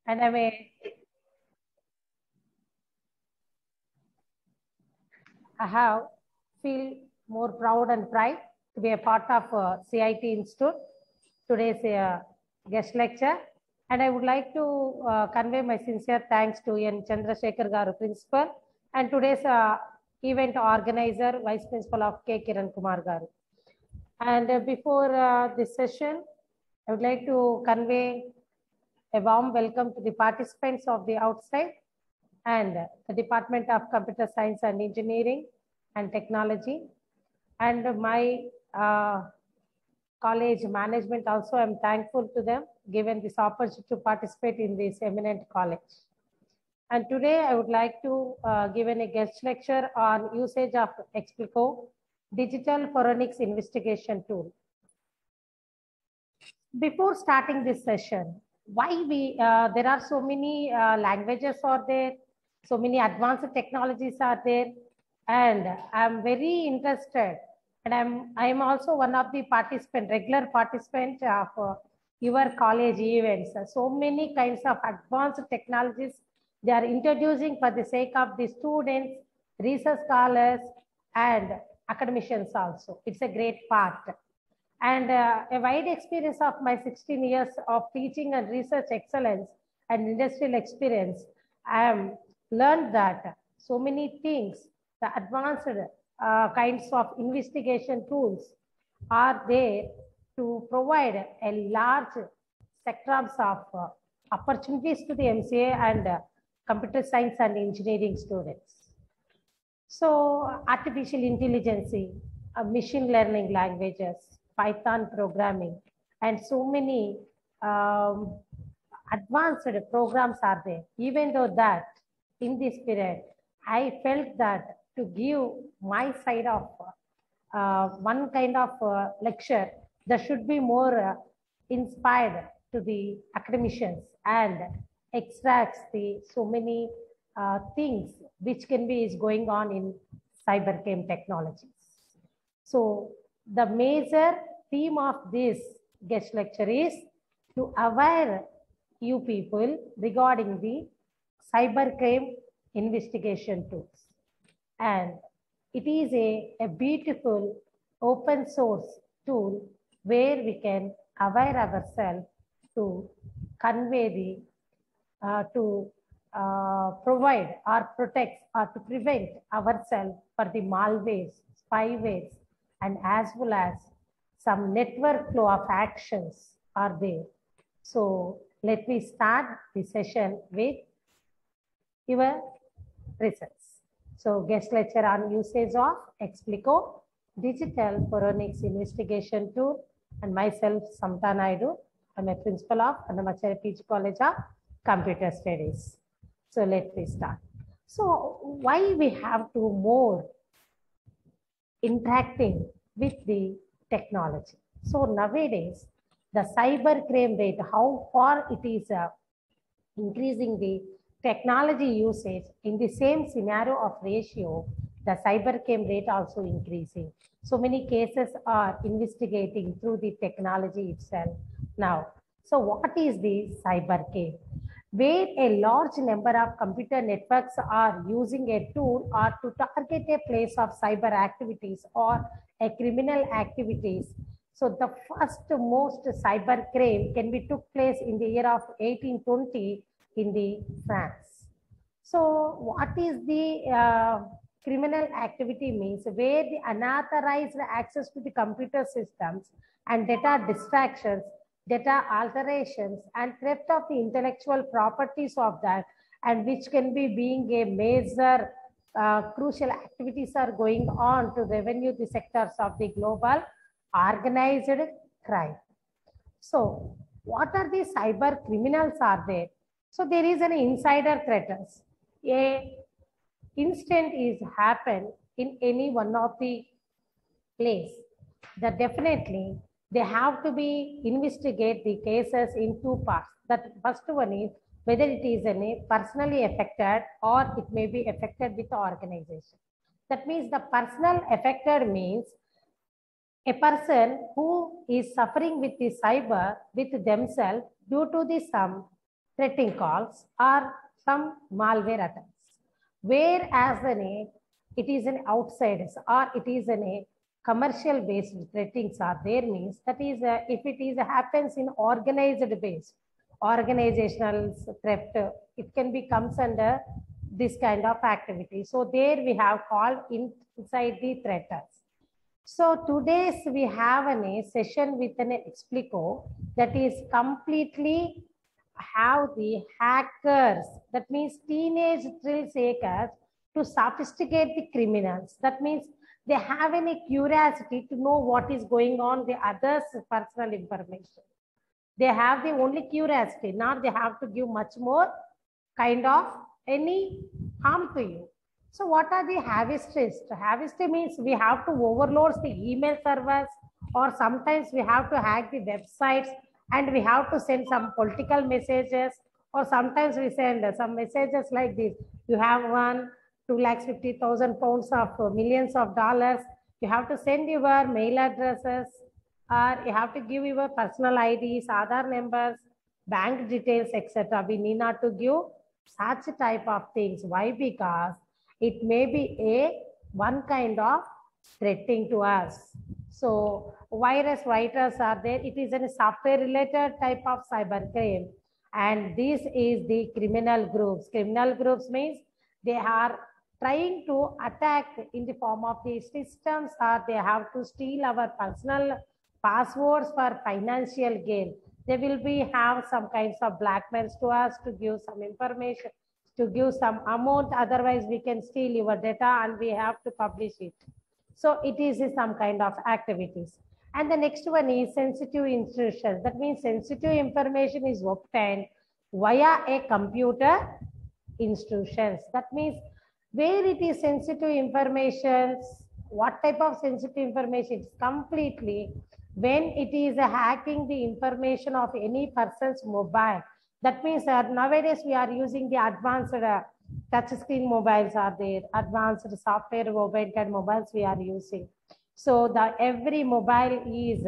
and I have feel more proud and pride to be a part of CIT Institute today's guest lecture, and I would like to convey my sincere thanks to N. Chandrasekhar Garu, Principal, and today's event organizer, Vice Principal of K. Kiran Kumar Garu. And before this session, I would like to convey a warm welcome to the participants of the outside and the Department of Computer Science and Engineering and Technology, and my college management also. I'm thankful to them given this opportunity to participate in this eminent college. And today I would like to give a guest lecture on usage of Explico digital forensics investigation tool. Before starting this session, why there are so many languages are there, so many advanced technologies are there, and I'm very interested, and I'm also one of the regular participants of your college events. So many kinds of advanced technologies they are introducing for the sake of the students, research scholars, and academicians also. It's a great part. And a wide experience of my 16 years of teaching and research excellence and industrial experience, I have learned that so many things, the advanced kinds of investigation tools are there to provide a large spectrum of opportunities to the MCA and computer science and engineering students. So artificial intelligence, machine learning languages, Python programming, and so many advanced programs are there. Even though that in this period, I felt that to give my side of one kind of lecture, that should be more inspired to the academicians and extracts the so many things which can be is going on in cybercrime technologies. So the major theme of this guest lecture is to aware you people regarding the cybercrime investigation tools. And it is a beautiful open source tool where we can aware ourselves to convey the, provide or protect or to prevent ourselves for the malwares, spywares, and as well as some network flow of actions are there. So let me start the session with your results. So guest lecture on usage of Explico digital forensics investigation tool, and myself Samta Naidu. I'm a principal of Annamachari PG College of Computer Studies. So let me start. So why we have to more interacting with the technology? So nowadays, the cybercrime rate, how far it is increasing the technology usage in the same scenario of ratio, the cybercrime rate also increasing. So many cases are investigating through the technology itself now. So what is the cybercrime? Where a large number of computer networks are using a tool or to target a place of cyber activities or a criminal activities. So the first most cybercrime can be took place in the year of 1820 in the France. So what is the criminal activity means? Where the unauthorized access to the computer systems and data distractions, data alterations, and theft of the intellectual properties of that, and which can be being a major crucial activities are going on to revenue the sectors of the global organized crime. So what are the cyber criminals are there? So there is an insider threats. A incident is happened in any one of the place, that definitely they have to be investigate the cases in two parts. That first one is whether it is any personally affected or it may be affected with the organization. That means the personal affected means a person who is suffering with the cyber with themselves due to the some threatening calls or some malware attacks. Whereas it is an outsiders or it is a commercial based threatings are there means that is if it is happens in organized based organizational threat, it can be comes under this kind of activity. So there we have called inside the threaters. So today's we have a session with an Explico that is completely have the hackers, that means teenage thrill seekers to sophisticate the criminals. That means they have any curiosity to know what is going on the others' personal information. They have the only curiosity, not they have to give much more kind of any harm to you. So what are the havistries? Havistry means we have to overload the email servers, or sometimes we have to hack the websites and we have to send some political messages, or sometimes we send some messages like this. You have won 2,50,000 pounds of millions of dollars. You have to send your mail addresses, or you have to give your personal IDs, Aadhaar numbers, bank details, etc. We need not to give such type of things. Why? Because it may be one kind of threatening to us. So writers are there. It is a software related type of cybercrime. And this is the criminal groups. Criminal groups means they are trying to attack in the form of the systems, or they have to steal our personal passwords for financial gain. They will have some kinds of blackmails to us to give some information, to give some amount. Otherwise, we can steal your data and we have to publish it. So it is some kind of activities. And the next one is sensitive institutions. That means sensitive information is obtained via a computer institutions. That means where it is sensitive information, what type of sensitive information? It's completely when it is hacking the information of any person's mobile. That means nowadays we are using the advanced touchscreen mobiles are there, advanced software mobile kind mobiles we are using. So the every mobile is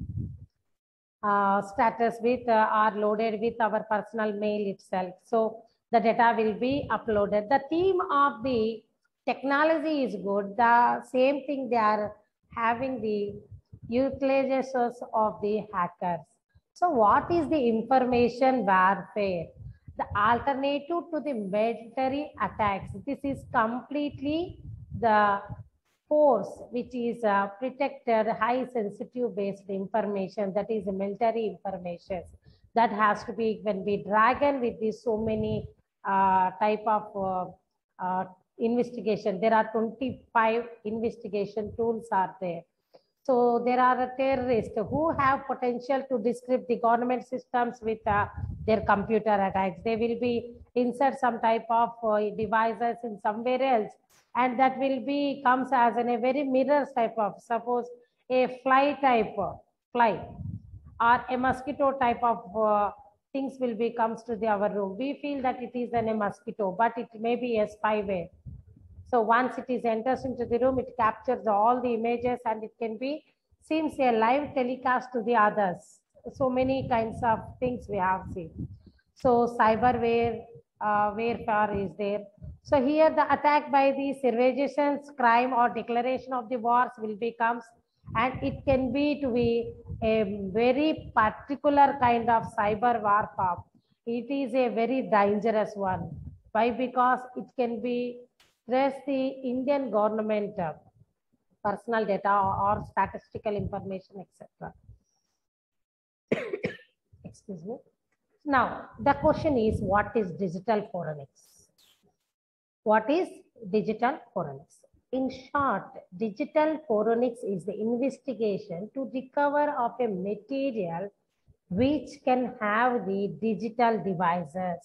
status with are loaded with our personal mail itself. So the data will be uploaded. The theme of the technology is good. The same thing they are having the utilizations of the hackers. So what is the information warfare? The alternative to the military attacks. This is completely the force which is protected high sensitive based information, that is military information, that has to be when we dragon with these so many type of investigation. There are 25 investigation tools are there. So there are terrorists who have potential to disrupt the government systems with their computer attacks. They will be insert some type of devices in somewhere else, and that will be comes as a very mirror type of, suppose a fly type fly or a mosquito type of things will be comes to our room. We feel that it is a mosquito, but it may be a spyware. So once it is enters into the room, it captures all the images and it can be seems a live telecast to the others. So many kinds of things we have seen. So cyberware warfare is there. So here the attack by the civilizations, crime or declaration of the wars will becomes, and it can be to be a very particular kind of cyber warfare. It is a very dangerous one. Why? Because it can be trace the Indian government personal data or statistical information, etc. Excuse me. Now, the question is, what is digital forensics? What is digital forensics? In short, digital forensics is the investigation to recover of a material which can have the digital devices,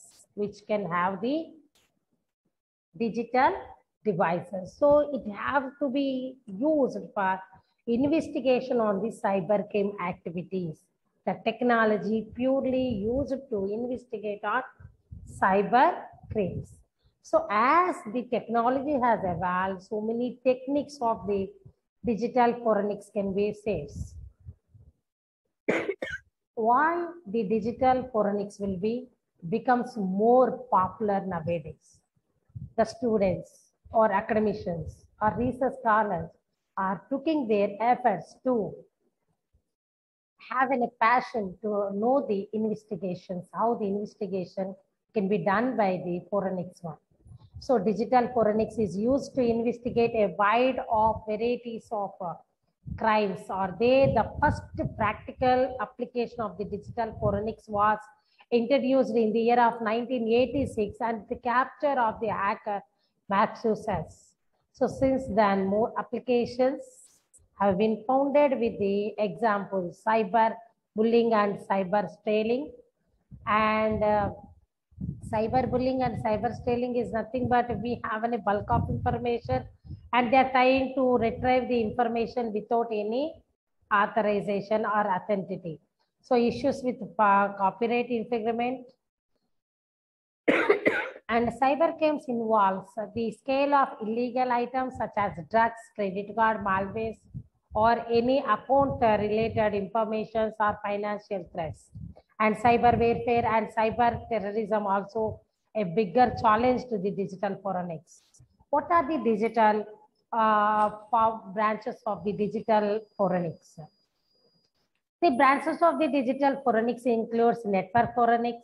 So it has to be used for investigation on the cybercrime activities. The technology purely used to investigate on cyber crimes. So as the technology has evolved, so many techniques of the digital forensics can be faced. Why the digital forensics will be becomes more popular nowadays. The students or academicians or research scholars are putting their efforts to have a passion to know the investigations, how the investigation can be done by the forensics one. So digital forensics is used to investigate a wide of varieties of crimes. Are they the first practical application of the digital forensics was introduced in the year of 1986 and the capture of the hacker Massachusetts. So since then, more applications have been founded with the examples cyber bullying and cyber stealing. And cyberbullying and cyber stealing is nothing but we have a bulk of information and they are trying to retrieve the information without any authorization or authenticity. So issues with copyright infringement and cyber crimes involves the scale of illegal items such as drugs, credit card, malware, or any account related information or financial threats. And cyber warfare and cyber terrorism also a bigger challenge to the digital forensics. What are the digital branches of the digital forensics? The branches of the digital forensics includes network forensics,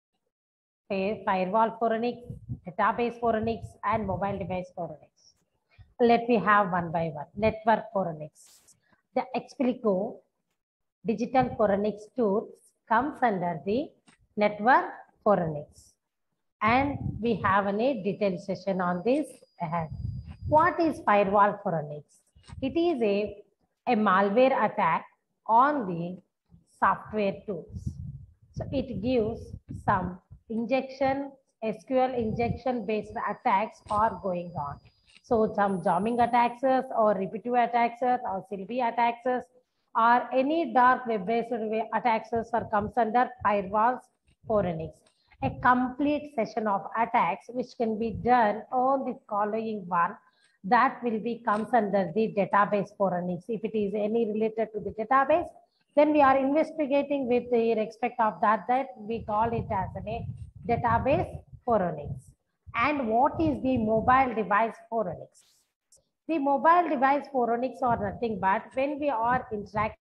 firewall forensics, database forensics, and mobile device forensics. Let me have one by one. Network forensics. The Explico digital forensics tools comes under the network forensics. And we have a detailed session on this ahead. What is firewall forensics? It is a malware attack on the software tools. So it gives some injection, SQL injection based attacks are going on. So some jamming attacks or repetitive attacks or Sylvie attacks or any dark web based attacks or comes under firewalls forensics. A complete session of attacks which can be done on the following one that will be comes under the database forensics. If it is any related to the database, then we are investigating with the respect of that we call it as a database forensics. And what is the mobile device forensics? The mobile device forensics are nothing but when we are interacting,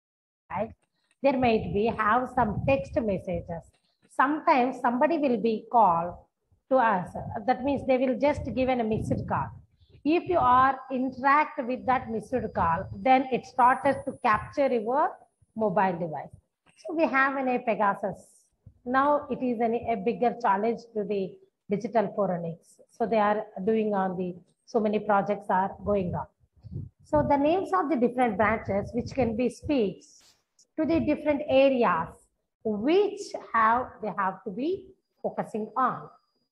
there might be have some text messages. Sometimes somebody will be called to us. That means they will just give a missed call. If you are interact with that missed call, then it started to capture your mobile device. So we have a Pegasus. Now it is a bigger challenge to the digital forensics. So they are doing on the, so many projects are going on. So the names of the different branches which can be speaks to the different areas which they have to be focusing on.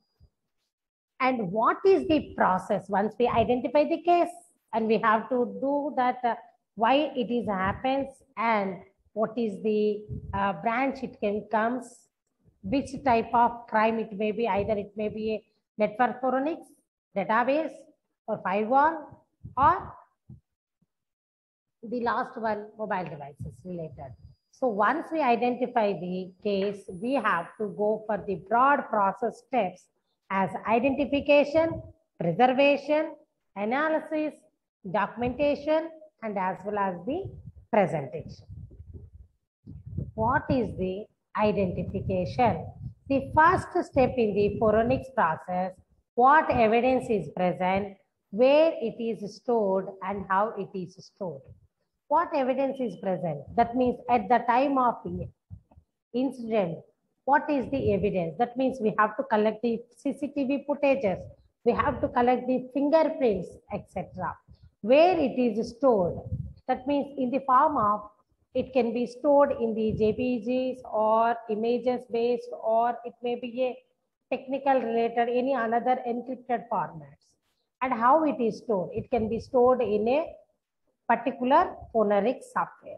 And what is the process once we identify the case and we have to do that why it is happens and what is the branch it can comes, which type of crime it may be, either it may be a network forensics, database or firewall or the last one mobile devices related. So once we identify the case, we have to go for the broad process steps as identification, preservation, analysis, documentation, and as well as the presentation. What is the identification? The first step in the forensics process, what evidence is present, where it is stored, and how it is stored. What evidence is present? That means at the time of the incident, what is the evidence? That means we have to collect the CCTV footages, we have to collect the fingerprints, etc. Where it is stored, that means in the form of, it can be stored in the JPEGs or images based, or it may be a technical related, any another encrypted formats. And how it is stored? It can be stored in a particular phoneric software.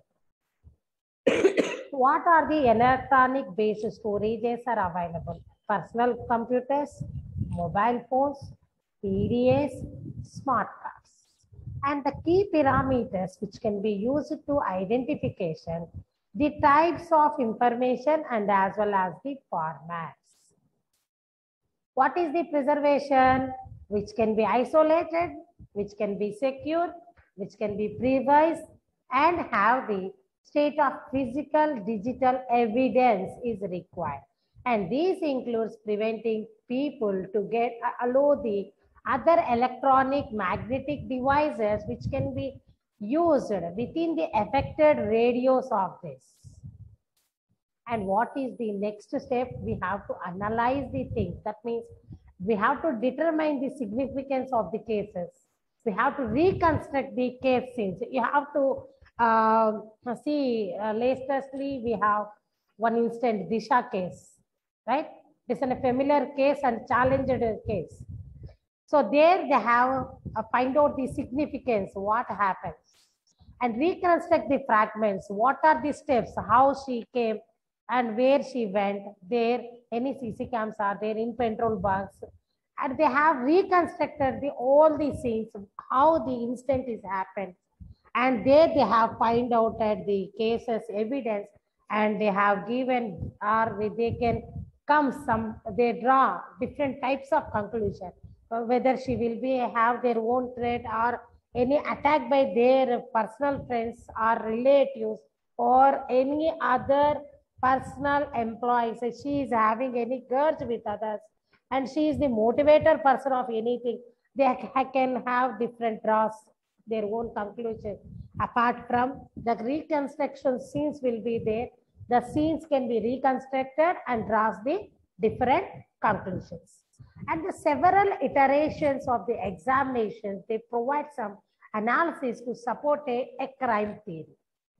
What are the electronic based storages are available? Personal computers, mobile phones, PDAs, smart cards. And the key parameters which can be used to identification, the types of information and as well as the formats. What is the preservation? Which can be isolated, which can be secure, which can be prevised, and have the state of physical digital evidence is required. And this includes preventing people to get allow the other electronic magnetic devices which can be used within the affected radius of this. And what is the next step? We have to analyze the things. That means we have to determine the significance of the cases. We have to reconstruct the case scenes. You have to see, latestly we have one instant Disha case, right? It's a familiar case and challenged case. So there they have find out the significance, what happens, and reconstruct the fragments. What are the steps, how she came and where she went. There, any CC cams are there in petrol bunks. And they have reconstructed all the scenes, how the incident is happened. And there they have find out that the cases evidence, and they have given, or they can come some, they draw different types of conclusion, whether she will be have their own threat or any attack by their personal friends or relatives or any other personal employees. She is having any grudge with others and she is the motivator person of anything. They can have different draws, their own conclusion. Apart from the reconstruction scenes will be there, the scenes can be reconstructed and draws the different conclusions. And the several iterations of the examinations, they provide some analysis to support a crime theory.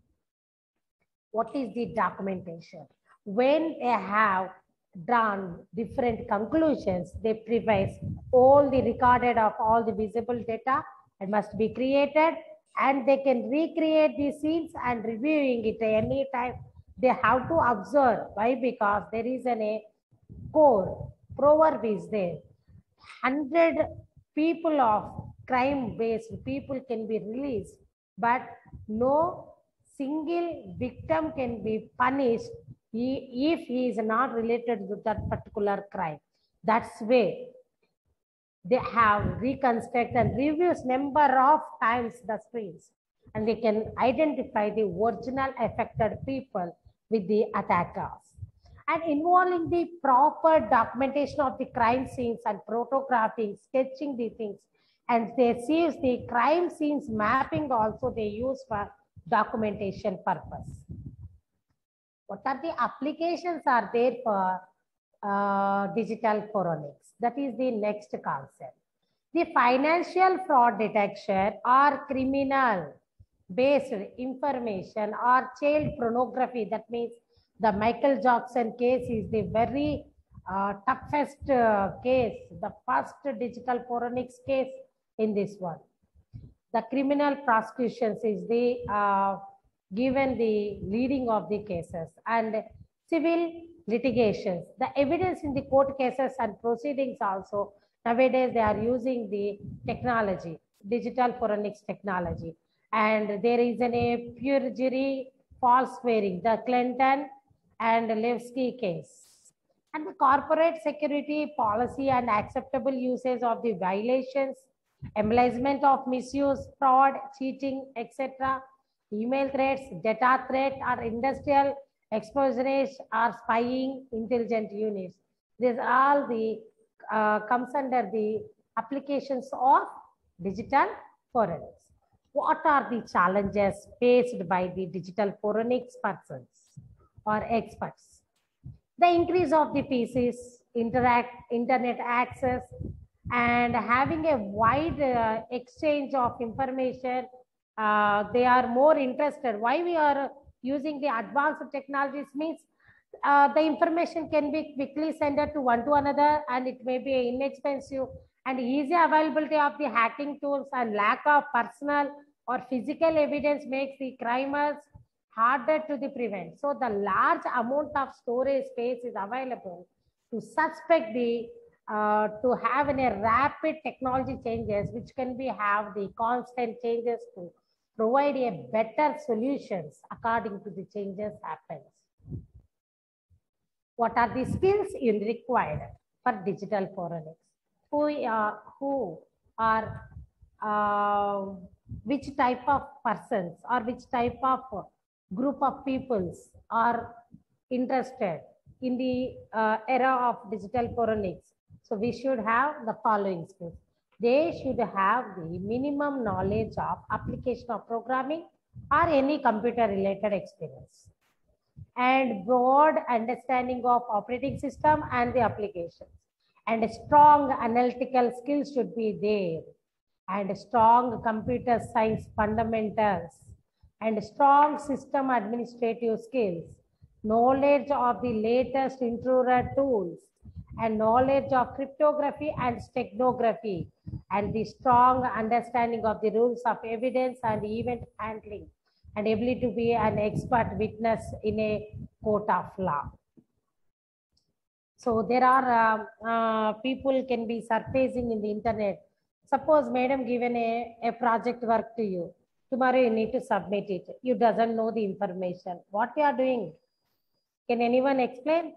What is the documentation? When they have drawn different conclusions, they previse all the recorded of all the visible data and must be created, and they can recreate these scenes and reviewing it any time. They have to observe. Why? Because there is a core proverb is there. 100 people of crime-based people can be released, but no single victim can be punished if he is not related to that particular crime. That's way they have reconstructed and reviews number of times the screens, and they can identify the original affected people with the attackers. And involving the proper documentation of the crime scenes and photographing, sketching the things, and they use the crime scenes mapping also they use for documentation purpose. What are the applications are there for digital forensics? That is the next concept. The financial fraud detection or criminal based information or child pornography. That means the Michael Jackson case is the very toughest case, the first digital forensics case in this one. The criminal prosecutions is the given the leading of the cases, and civil litigations. The evidence in the court cases and proceedings also, nowadays they are using the technology, digital forensics technology. And there is a perjury, false swearing, the Clinton and Levski case. And the corporate security policy and acceptable usage of the violations, embezzlement of misuse, fraud, cheating, etc., email threats, data threat, or industrial exposure or spying intelligent units. These all the comes under the applications of digital forensics. What are the challenges faced by the digital forensics persons or experts? The increase of the PCs, internet access, and having a wide exchange of information. They are more interested. Why we are using the advanced technologies means the information can be quickly sent to one to another, and it may be inexpensive and easy availability of the hacking tools, and lack of personal or physical evidence makes the criminals harder to prevent. So the large amount of storage space is available to suspect the to have a rapid technology changes, which can be have the constant changes to provide a better solutions according to the changes happens. What are the skills required? for digital forensics. Who are which type of persons or which type of group of peoples are interested in the era of digital forensics. So we should have the following skills. They should have the minimum knowledge of application of programming or any computer related experience, and broad understanding of operating system and the applications, and strong analytical skills should be there, and strong computer science fundamentals, and strong system administrative skills, knowledge of the latest intruder tools, and knowledge of cryptography and steganography, and the strong understanding of the rules of evidence and event handling, and ability to be an expert witness in a court of law. So there are people can be surfacing in the internet. Suppose madam given a project work to you. Tomorrow you need to submit it. You doesn't know the information. What we are doing? Can anyone explain?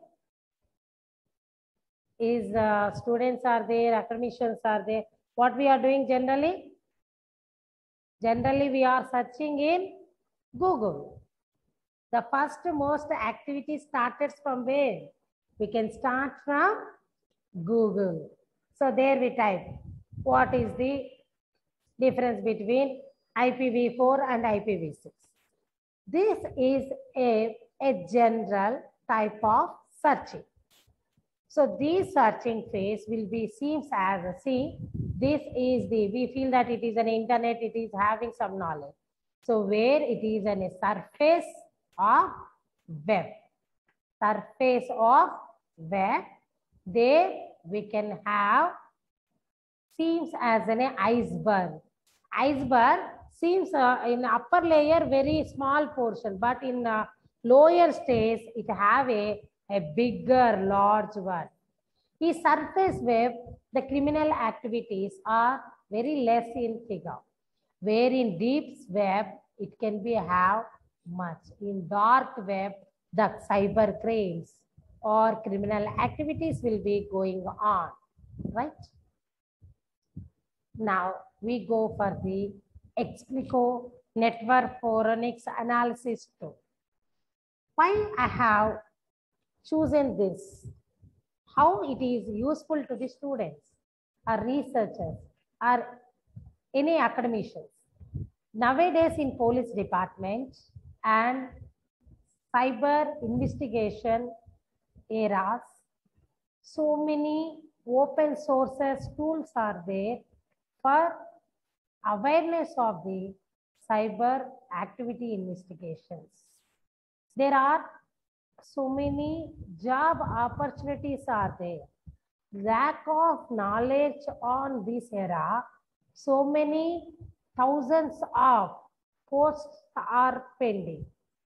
Is students are there, academicians are there. What we are doing generally? Generally we are searching in Google. The first most activity started from where? We can start from Google. So there we type, what is the difference between IPv4 and IPv6? This is a general type of searching. So this searching phase will be seems as a this is the, we feel that it is an internet, it is having some knowledge. So where it is on a surface of web. Surface of web, there we can have seems as an iceberg. Iceberg seems in upper layer very small portion, but in lower stage it have a bigger large one. In surface web, the criminal activities are very less in figure. Where in deep web, it can be have much. In dark web, the cyber crimes or criminal activities will be going on, right? Now we go for the Explico network forensics analysis too. Why I have chosen this? How it is useful to the students or researchers or any academicians. Nowadays in police department and cyber investigation eras, so many open sources tools are there for awareness of the cyber activity investigations. There are so many job opportunities are there. Lack of knowledge on this era, so many thousands of posts are pending.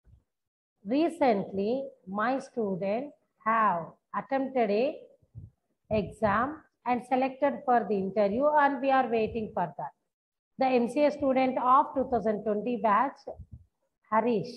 Recently, my student have attempted a exam and selected for the interview, and we are waiting for that. The MCA student of 2020 batch, Harish,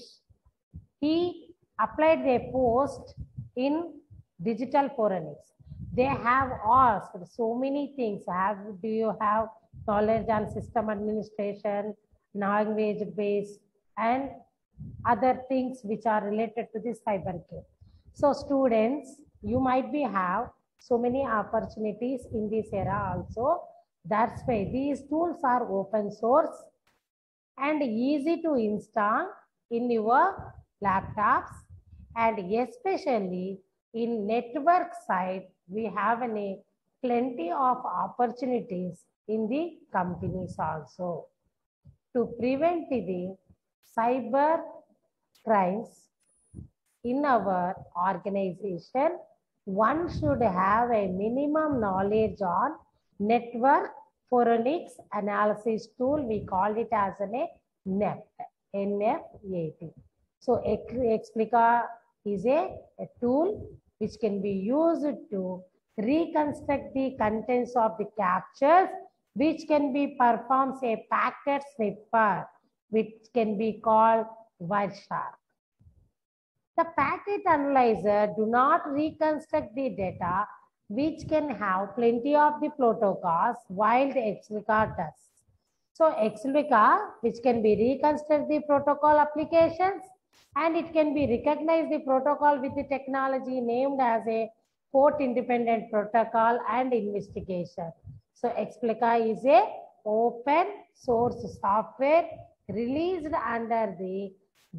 he applied a post in digital forensics. They have asked so many things. Do you have knowledge on system administration, language base, and other things which are related to this cybercrime? So students, you might be have so many opportunities in this era also. That's why these tools are open source and easy to install in your laptops, and especially in network side, we have plenty of opportunities in the companies also. To prevent the cyber crimes in our organization, one should have a minimum knowledge on network forensics analysis tool. We call it as a NEFT, NFAT. So Explica is a tool which can be used to reconstruct the contents of the captures, which can be performed a packet sniffer, which can be called Wireshark. The packet analyzer do not reconstruct the data, which can have plenty of the protocols while the Explica does. So Explica, which can be reconstruct the protocol applications, and it can be recognized the protocol with the technology named as a port independent protocol and investigation. So Explica is a open source software released under the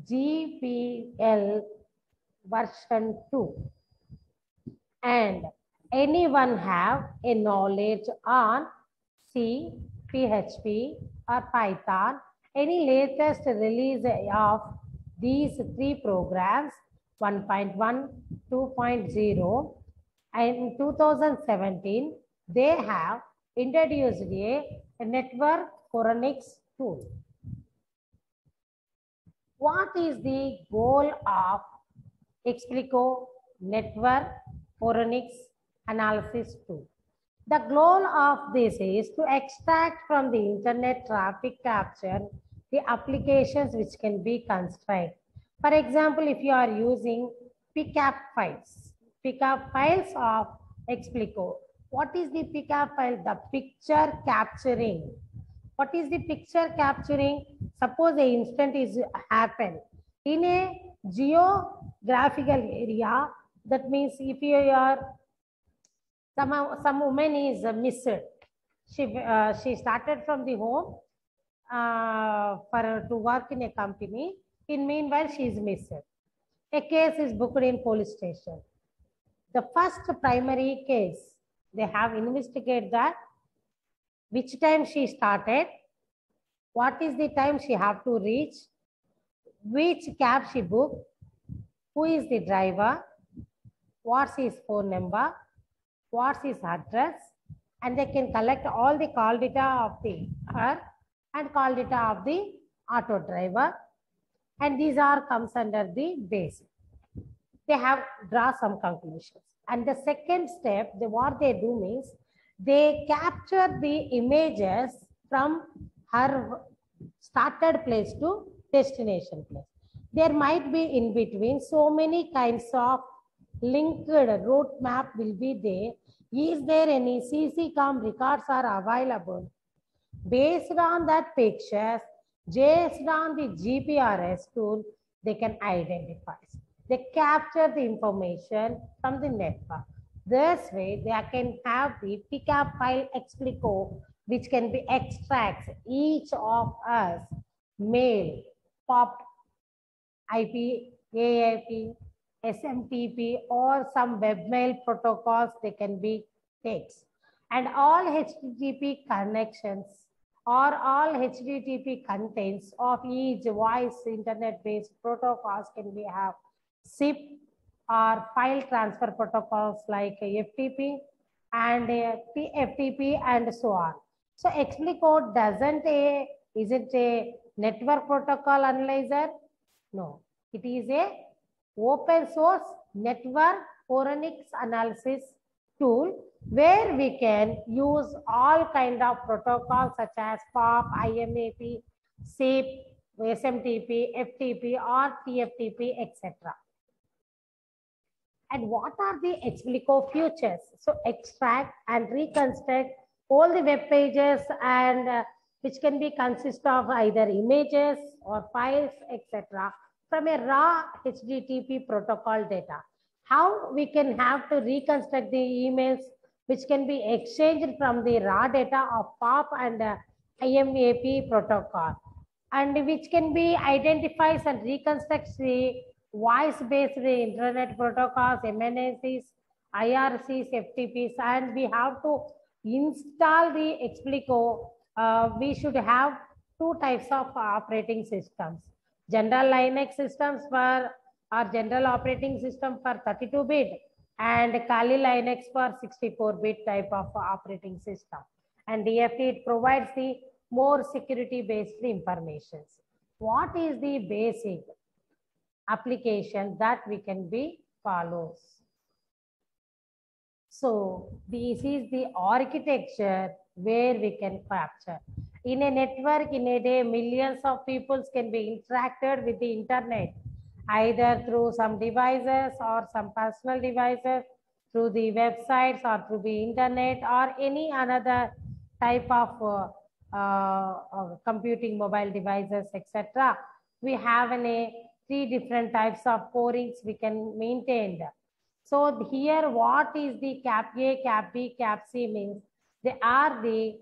GPL version 2. And anyone have a knowledge on C, PHP or Python, any latest release of these three programs, 1.1, 2.0, and in 2017, they have introduced a network forensics tool. What is the goal of Explico network forensics analysis tool? The goal of this is to extract from the internet traffic capture the applications which can be constrained. For example, if you are using PCAP files of Explico, what is the PCAP file? The picture capturing. What is the picture capturing? Suppose an incident is happened in a geographical area. That means if you are some woman is missed. She started from the home to work in a company. In meanwhile, she is missed. A case is booked in police station. The first primary case, they have investigated that which time she started, what is the time she have to reach, which cab she booked, who is the driver, what's his phone number, what's his address, and they can collect all the call data of her and call data of the auto driver, and these are comes under the basic. They have draw some conclusions. And the second step, what they do means they capture the images from her started place to destination place. There might be in between so many kinds of linked route map will be there. Is there any CC-COM records are available? Based on that pictures, based on the GPRS tool, they can identify. They capture the information from the network. This way, they can have the PCAP file Explico, which can be extracts each of us, mail, POP, IP, AIP, SMTP, or some webmail protocols, they can be text. And all HTTP connections or all HTTP contents of each voice internet-based protocols can be have SIP or file transfer protocols like FTP and TFTP and so on. So Explico isn't a network protocol analyzer? No, it is a open source network forensics analysis tool where we can use all kind of protocols such as POP, IMAP, SIP, SMTP, FTP or TFTP, etc. And what are the Explico features? So extract and reconstruct all the web pages and which can be consist of either images or files, etc. from a raw HTTP protocol data. How we can have to reconstruct the emails which can be exchanged from the raw data of POP and IMAP protocol, and which can be identifies and reconstructs the voice-based internet protocols, MNACs, IRCs, FTPs, and we have to install the Explico. We should have two types of operating systems. General Linux systems for our general operating system for 32-bit and Kali Linux for 64-bit type of operating system. And DFT, it provides the more security-based information. What is the basic application that we can be follows? So this is the architecture where we can capture. In a network, in a day, millions of people can be interacted with the internet, either through some devices or some personal devices. through the websites or through the internet or any another type of computing mobile devices, etc. We have three different types of corings we can maintain. So here, what is the cap A, cap B, cap C means? They are the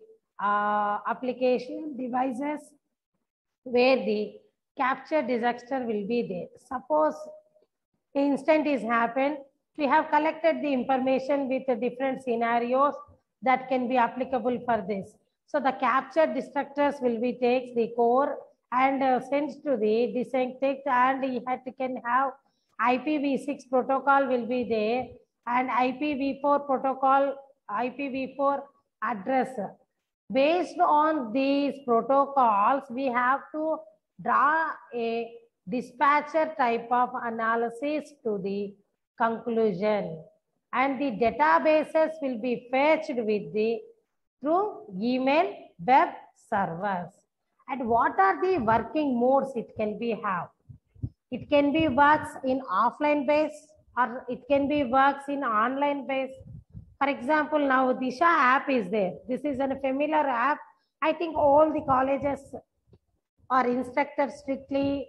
application devices where the capture disaster will be there. Suppose instant is happened, we have collected the information with the different scenarios that can be applicable for this. So the capture destructors will be takes the core and sends to the disintegrate, and it can have IPv6 protocol will be there and IPv4 protocol, IPv4 address. Based on these protocols, we have to draw a dispatcher type of analysis to the conclusion, and the databases will be fetched with the through email web servers. And what are the working modes it can be have? It can be works in offline base or it can be works in online base. For example, now Disha app is there. This is a familiar app. I think all the colleges or instructors strictly,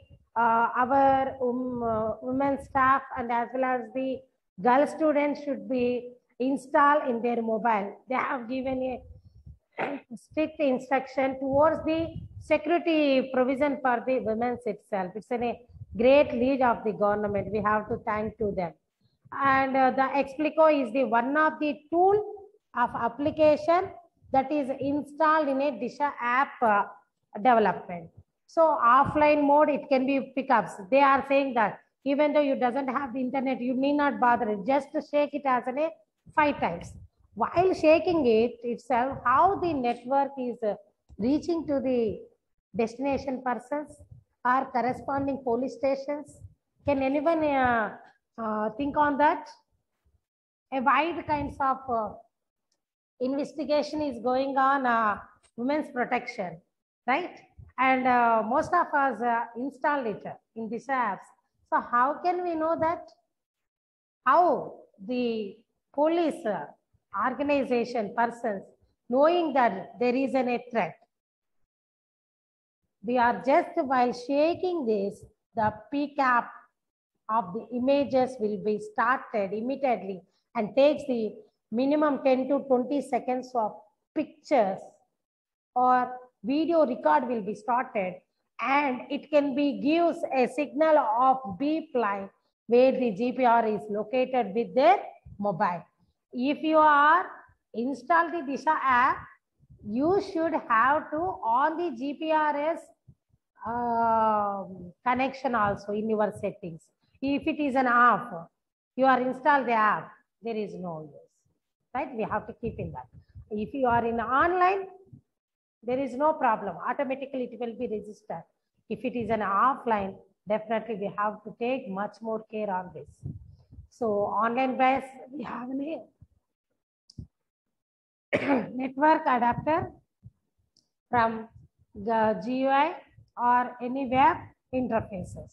our women staff and as well as the girl students should be installed in their mobile. They have given a strict instruction towards the security provision for the women itself. It's a great lead of the government. We have to thank to them. And the Explico is the one of the tool of application that is installed in a Disha app development. So offline mode, it can be pickups. They are saying that even though you doesn't have the internet, you need not bother it. Just shake it as a 5 times. While shaking it itself, how the network is reaching to the destination persons or corresponding police stations. Can anyone think on that? A wide kinds of investigation is going on women's protection, right? And most of us installed it in these apps. So how can we know that? How the police organization persons knowing that there is a threat? We are just while shaking this, the PCAP of the images will be started immediately and takes the minimum 10 to 20 seconds of pictures or video record will be started, and it can be gives a signal of beep line where the GPR is located with their mobile. If you are install the Disha app, you should have to on the GPRS connection also in your settings. If it is an off, you are install the app, there is no use, right? We have to keep in that. If you are in online, there is no problem. Automatically it will be registered. If it is an offline, definitely we have to take much more care on this. So online base, we have a network adapter from the GUI or any web interfaces.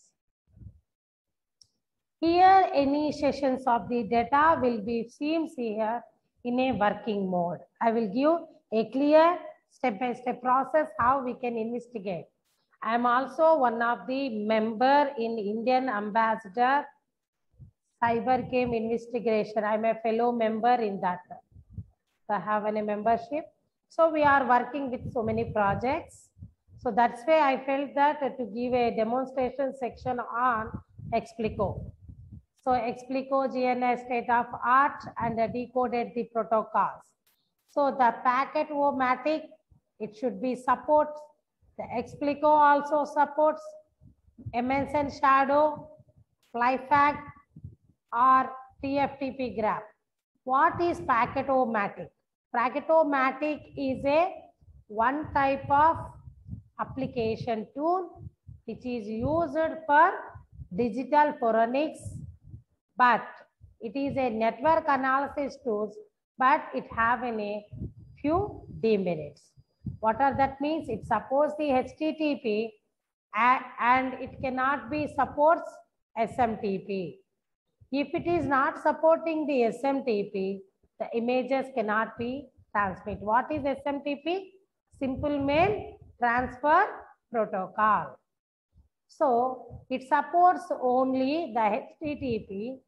Here, any sessions of the data will be seen here in a working mode. I will give a clear step-by-step process how we can investigate. I am also one of the member in Indian Ambassador Cybercrime Investigation. I am a fellow member in that. So I have a membership. So we are working with so many projects. So that's why I felt that to give a demonstration section on Explico. So Explico GNS state of art and decoded the protocols. So the Packet-O-Matic, it should be supports. The Explico also supports MSN Shadow, FlyFact, or TFTP graph. What is Packet-O-Matic? Packet-O-Matic is a one type of application tool which is used for digital forensics, but it is a network analysis tool, but it have a few demerits. What are that means? It supports the HTTP and it cannot be supports SMTP. If it is not supporting the SMTP, the images cannot be transmitted. What is SMTP? Simple Mail Transfer Protocol. So it supports only the HTTP,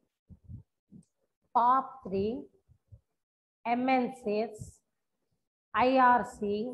POP3, MNCs, IRC.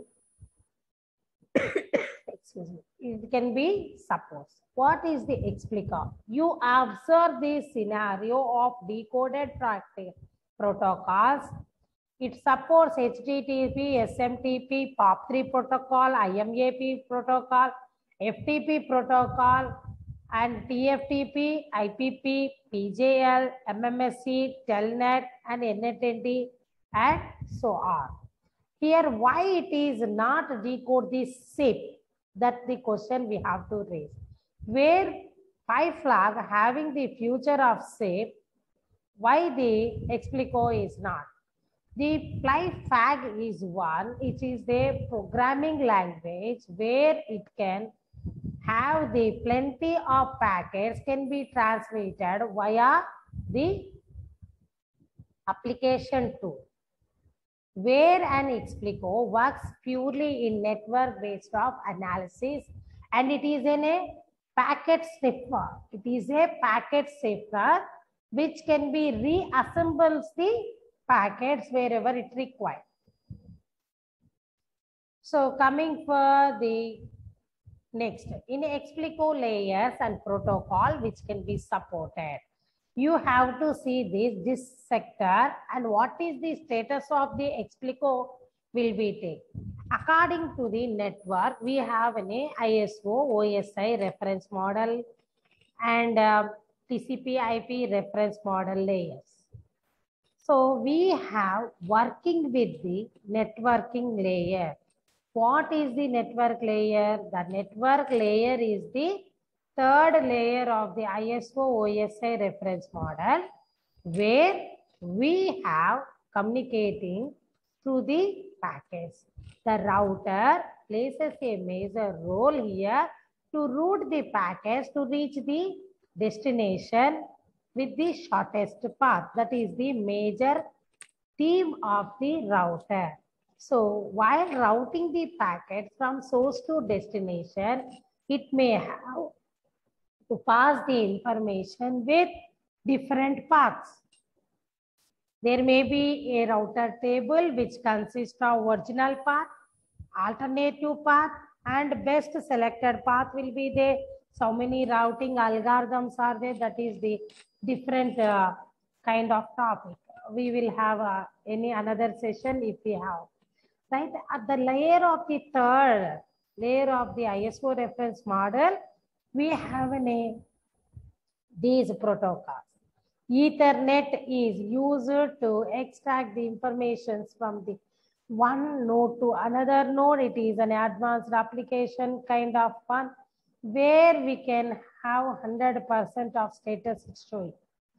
Excuse me. It can be supports. What is the explica? You observe the scenario of decoded protocols. It supports HTTP, SMTP, POP3 protocol, IMAP protocol, FTP protocol, and TFTP, IPP, PJL, MMSC, Telnet, and NetNT, and so on. Here, why it is not decode the SIP? That's the question we have to raise. Where pi flag having the future of SIP, why the Explico is not? The pi flag is one, it is the programming language where it can have the plenty of packets can be transmitted via the application tool, where an Explico works purely in network based of analysis, and it is in a packet sniffer. It is a packet sniffer which can be reassembles the packets wherever it required. So coming for the next, in Explico layers and protocol which can be supported. You have to see this sector and what is the status of the Explico will be taken. According to the network, we have an ISO, OSI reference model and TCP IP reference model layers. So we have working with the networking layer. What is the network layer? The network layer is the third layer of the ISO OSI reference model, where we have communicating through the packets. The router plays a major role here to route the packets to reach the destination with the shortest path. That is the major theme of the router. So while routing the packet from source to destination, it may have to pass the information with different paths. There may be a router table which consists of original path, alternative path, and best selected path will be there. So many routing algorithms are there. That is the different kind of topic. We will have any another session if we have. Right at the layer of the third layer of the ISO reference model, we have these protocols. Ethernet is used to extract the information from the one node to another node. It is an advanced application kind of one where we can have 100% of status showing.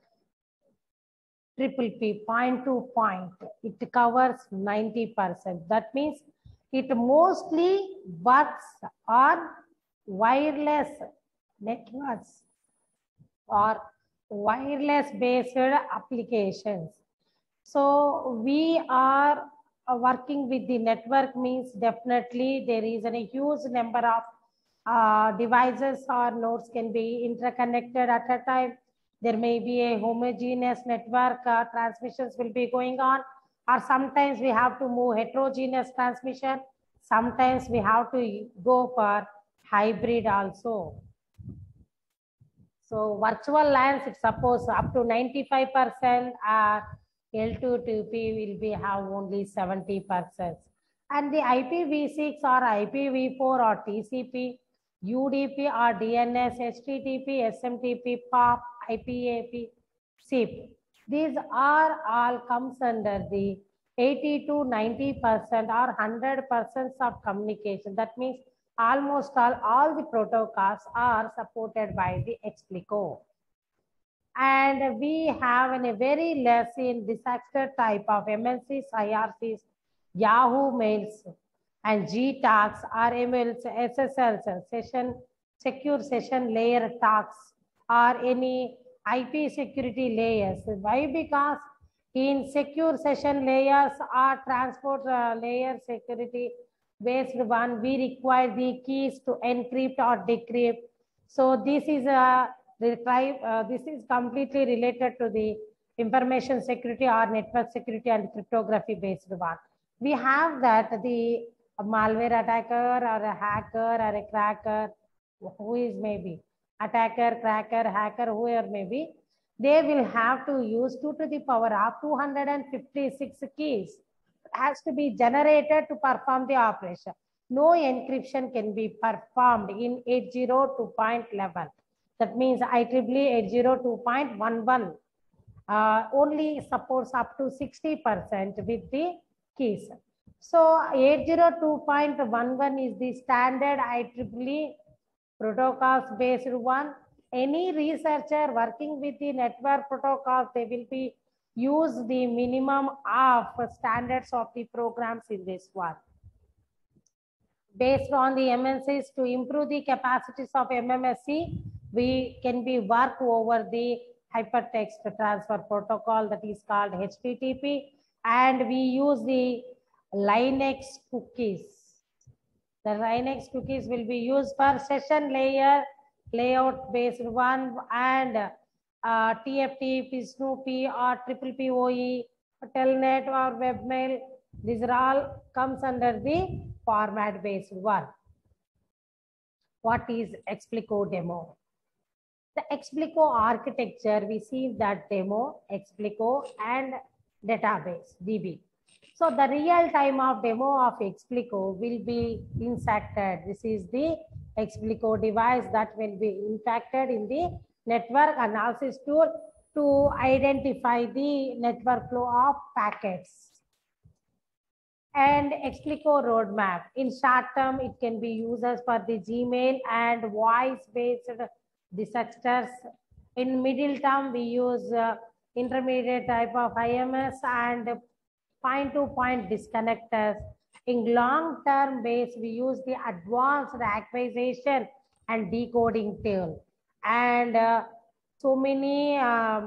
Triple P, point to point, it covers 90%. That means it mostly works on wireless networks or wireless based applications. So we are working with the network means definitely there is a huge number of devices or nodes can be interconnected at a time. There may be a homogeneous network transmissions will be going on, or sometimes we have to move heterogeneous transmission. Sometimes we have to go for hybrid also. So virtual LANs, it suppose up to 95%, L2TP will be have only 70%. And the IPv6 or IPv4 or TCP, UDP or DNS, HTTP, SMTP, POP, IPAP, SIP. These are all comes under the 80 to 90% or 100% of communication. That means almost all the protocols are supported by the Explico. And we have a very less in disaster type of MNCs, IRCs, Yahoo Mails, and GTalks, RMLs, SSLs, secure session layer talks, or any IP security layers. Why? Because in secure session layers or transport layer security based one, we require the keys to encrypt or decrypt. So this is this is completely related to the information security or network security and cryptography based one. We have that the malware attacker or a hacker or a cracker, who is maybe attacker, cracker, hacker, whoever may be, they will have to use 2 to the power of 256 keys. It has to be generated to perform the operation. No encryption can be performed in 802.11. That means IEEE 802.11 only supports up to 60% with the keys. So 802.11 is the standard IEEE protocols based one. Any researcher working with the network protocols, they will be use the minimum of standards of the programs in this one. Based on the MNCs, to improve the capacities of MMSC, we can be work over the hypertext transfer protocol that is called HTTP, and we use the Linux cookies. The Linux cookies will be used for session layer, layout based one, and TFTP, Snoopy, or PPPoE, Telnet, or Webmail. These are all comes under the format based one. What is Explico demo? The Explico architecture, we see that demo, Explico, and database, DB. So the real time of demo of Explico will be inserted. This is the Explico device that will be impacted in the network analysis tool to identify the network flow of packets. And Explico roadmap. In short term, it can be used as for the Gmail and voice-based detectors. In middle term, we use intermediate type of IMS and point-to-point disconnectors. In long-term base, we use the advanced acquisition and decoding tool. And so many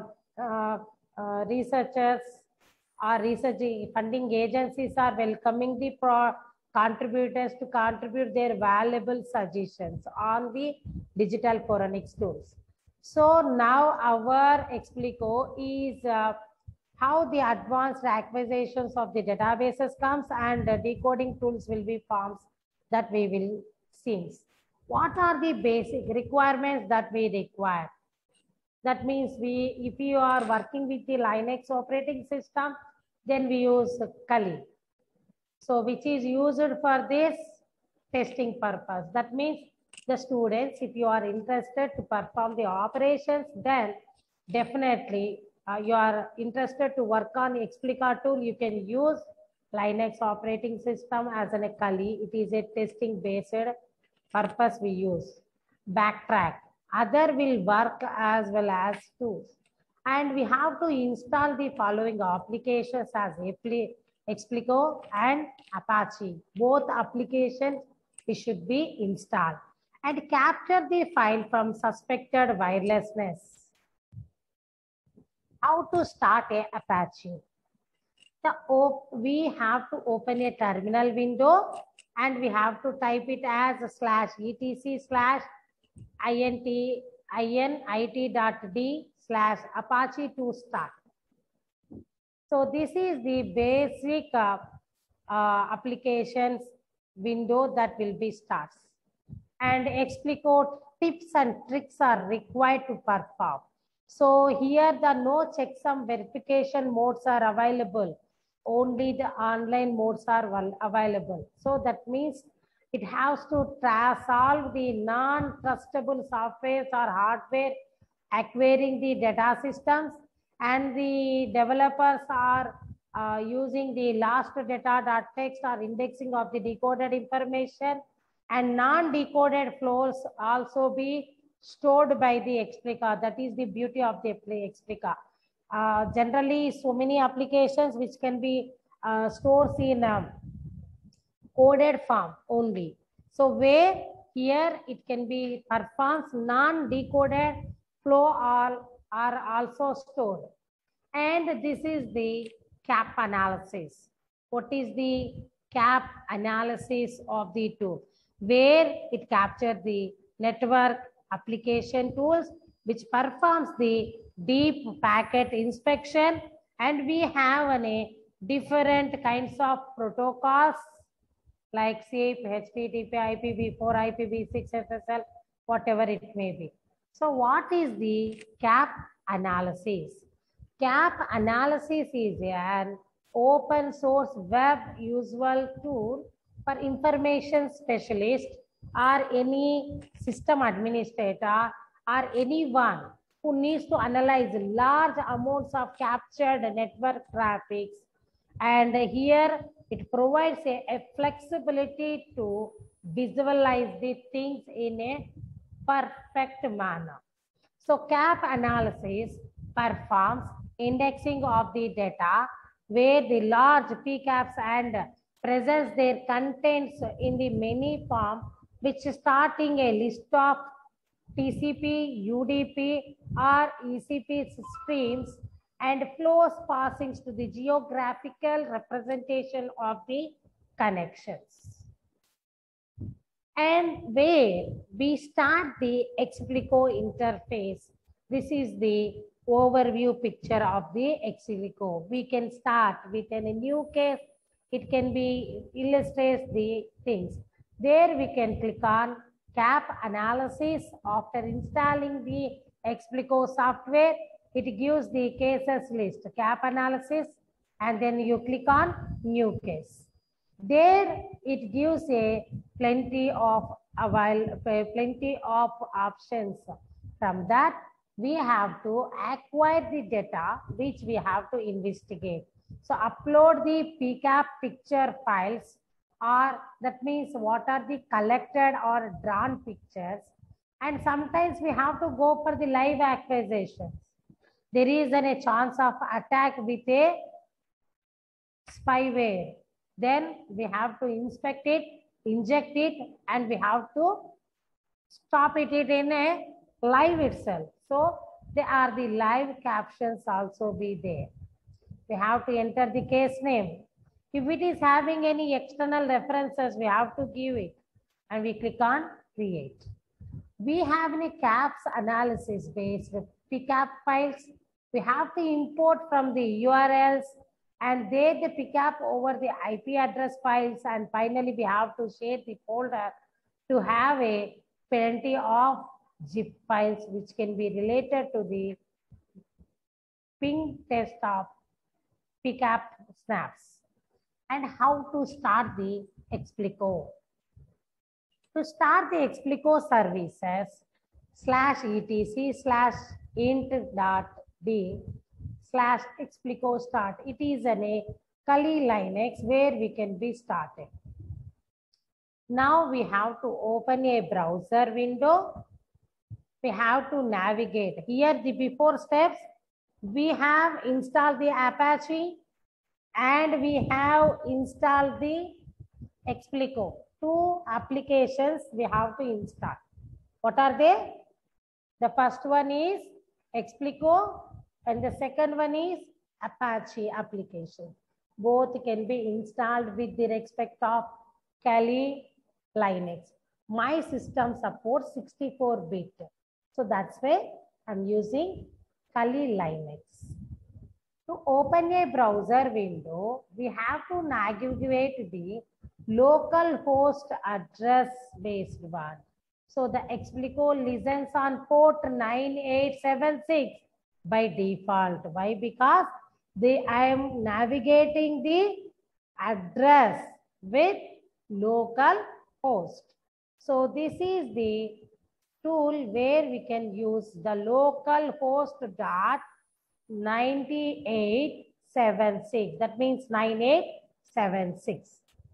researchers or research funding agencies are welcoming the contributors to contribute their valuable suggestions on the digital forensics tools. So now our Explico is how the advanced acquisitions of the databases comes, and decoding tools will be formed that we will see. What are the basic requirements that we require? That means if you are working with the Linux operating system, then we use Kali. So which is used for this testing purpose. That means the students, if you are interested to perform the operations, then definitely you are interested to work on Explica tool, you can use Linux operating system as an Kali. It is a testing based purpose we use. Backtrack. Other will work as well as tools. And we have to install the following applications as Explico and Apache. Both applications should be installed. And capture the file from suspected wirelessness. How to start a Apache? We have to open a terminal window and we have to type it as /etc/init.d/Apache to start. So this is the basic applications window that will be starts. And Explico tips and tricks are required to perform. So here the no checksum verification modes are available. Only the online modes are available. So that means it has to solve the non-trustable software or hardware acquiring the data systems, and the developers are using the last data.txt or indexing of the decoded information, and non-decoded flows also be stored by the Explica. That is the beauty of the Explica. Generally, so many applications which can be stored in coded form only. So where here it can be performs non-decoded flow or are also stored. And this is the CAP analysis. What is the CAP analysis of the tool? Where it captures the network application tools, which performs the deep packet inspection, and we have a different kinds of protocols like SIP, HTTP, IPv4, IPv6, SSL, whatever it may be. So what is the CAP analysis? CAP analysis is an open source web usable tool for information specialist or any system administrator or anyone who needs to analyze large amounts of captured network traffic. And here it provides a flexibility to visualize the things in a perfect manner. So CAP analysis performs indexing of the data where the large PCAPs and presents their contents in the many form, which starting a list of TCP, UDP or ECP streams and flows passing to the geographical representation of the connections. And where we start the Explico interface, this is the overview picture of the Explico. We can start with a new case. It can be illustrates the things. There we can click on CAP analysis. After installing the Explico software, it gives the cases list, CAP analysis, and then you click on new case. There it gives a plenty of options. From that, we have to acquire the data which we have to investigate. So upload the PCAP picture files, or that means what are the collected or drawn pictures. And sometimes we have to go for the live acquisitions. There is a chance of attack with a spyware. Then we have to inspect it, inject it, and we have to stop it in a live itself. So there are the live captions also be there. We have to enter the case name. If it is having any external references, we have to give it, and we click on create. We have a CAPS analysis based with PCAP files. We have to import from the URLs, and there the PCAP over the IP address files, and finally we have to share the folder to have a plenty of zip files which can be related to the ping test of PCAP snaps. And how to start the Explico. To start the Explico services, /etc/int.d/Explico start. It is a Kali Linux where we can be started. Now we have to open a browser window. We have to navigate. Here the before steps, we have installed the Apache and we have installed the Explico. Two applications we have to install. What are they? The first one is Explico and the second one is Apache application. Both can be installed with the respect of Kali Linux. My system supports 64-bit. So that's why I'm using Kali Linux. To open a browser window, we have to navigate the local host address based one. So the Explico listens on port 9876 by default. Why? Because I am navigating the address with local host. So this is the tool where we can use the local host dot 9876. That means 9876.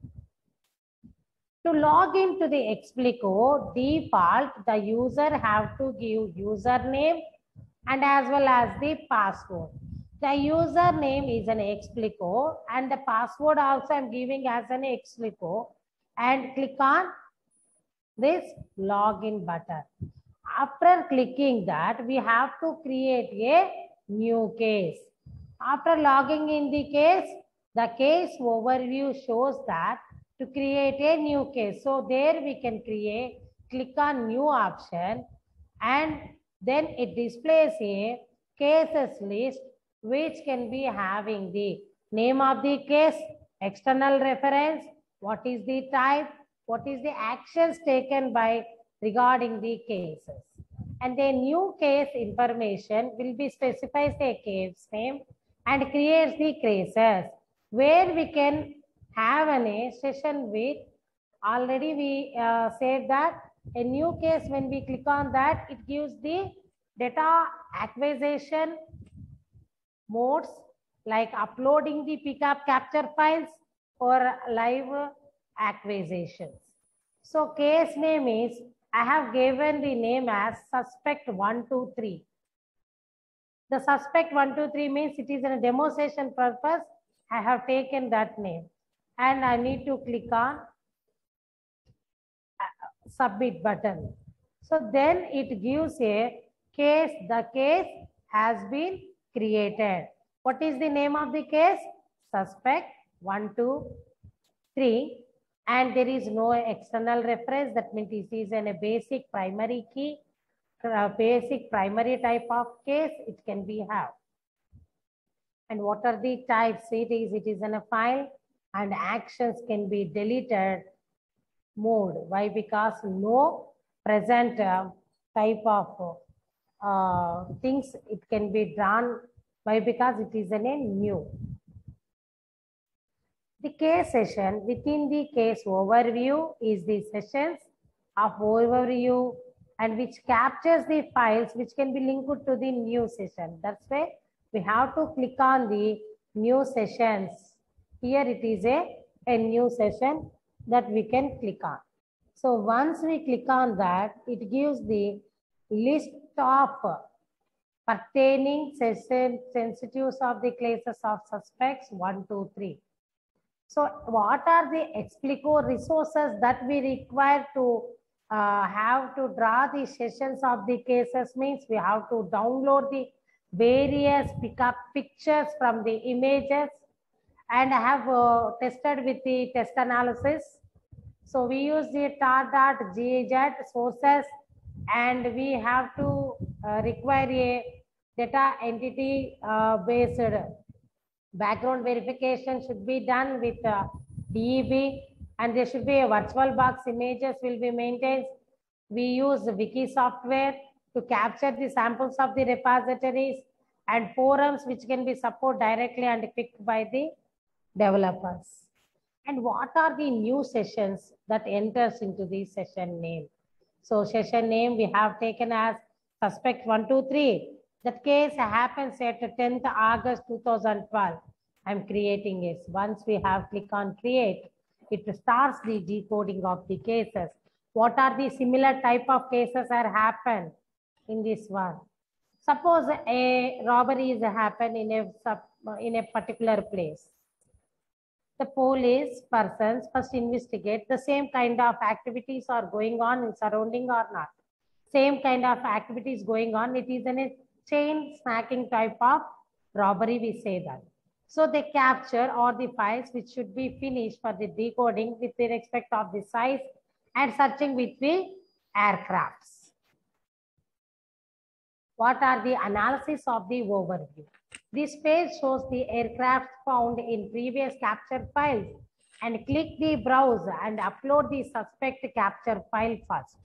To log into the Explico, default, the user have to give username and as well as the password. The username is an Explico and the password also I'm giving as an Explico, and click on this login button. After clicking that, we have to create a new case. After logging in the case overview shows that to create a new case. So there we can click on new option, and then it displays a cases list which can be having the name of the case, external reference, what is the type, what is the actions taken by regarding the cases. And the new case information will be specifies a case name and creates the cases, where we can have a session with, already we said that a new case, when we click on that, it gives the data acquisition modes like uploading the pickup capture files or live acquisitions. So case name is, I have given the name as suspect 123. The suspect 123 means it is in a demonstration purpose. I have taken that name and I need to click on submit button. So then it gives a case, the case has been created. What is the name of the case? Suspect 123, and there is no external reference. That means it is in a basic primary key, basic primary type of case it can be have. And what are the types? It is in a file, and actions can be deleted mode. Why? Because no present type of things it can be drawn. Why? Because it is in a new. The case session within the case overview is the sessions of overview, and which captures the files which can be linked to the new session. That's why we have to click on the new sessions. Here it is a new session that we can click on. So once we click on that, it gives the list of pertaining session sensitives of the classes of suspects 1, 2, 3. So what are the Explico resources that we require to have to draw the sessions of the cases? Means we have to download the various pickup pictures from the images, and I have tested with the test analysis. So we use the tar.gz sources, and we have to require a data entity based background verification should be done with DEB, and there should be a VirtualBox images will be maintained. We use wiki software to capture the samples of the repositories and forums which can be supported directly and picked by the developers. And what are the new sessions that enters into the session name? So session name we have taken as suspect 123. That case happens at 10th August 2012. I'm creating it. Once we have click on create, it starts the decoding of the cases. What are the similar type of cases are happened in this one? Suppose a robbery is happened in a particular place. The police persons first investigate the same kind of activities are going on in surrounding or not. Same kind of activities going on. It is a chain snacking type of robbery, we say that. So they capture all the files which should be finished for the decoding with the respect of the size and searching with the aircrafts. What are the analysis of the overview? This page shows the aircraft found in previous capture files, and click the browse and upload the suspect capture file first.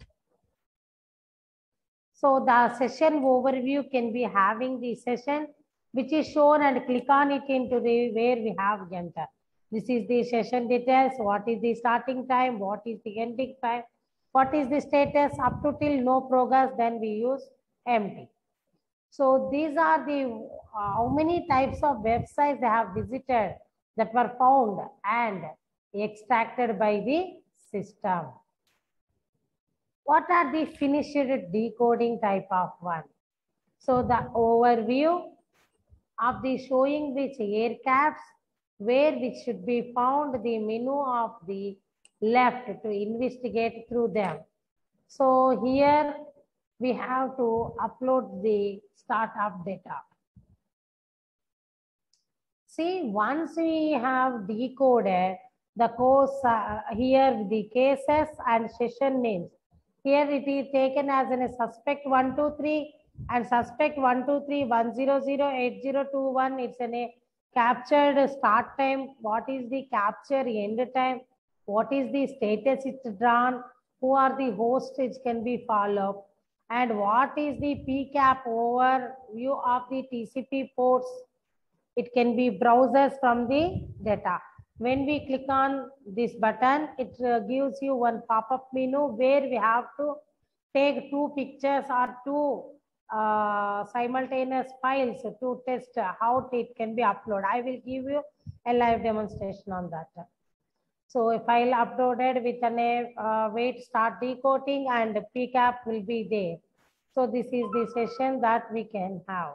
So the session overview can be having the session which is shown, and click on it into the where we have enter. This is the session details. What is the starting time? What is the ending time? What is the status up to till no progress? Then we use empty. So these are the how many types of websites they have visited that were found and extracted by the system. What are the finished decoding type of one? So the overview of the showing which aircrafts where which should be found the menu of the left to investigate through them. So here we have to upload the startup data. See, once we have decoded the course, here the cases and session names. Here it is taken as a suspect 123 and suspect 123 1008021. It's a captured start time. What is the capture end time? What is the status it's drawn? Who are the hosts it can be followed? And what is the PCAP overview of the TCP ports? It can be browsers from the data. When we click on this button, it gives you one pop-up menu where we have to take two pictures or two simultaneous files to test how it can be uploaded. I will give you a live demonstration on that. So a file uploaded with an wait start decoding and PCAP will be there. So this is the session that we can have.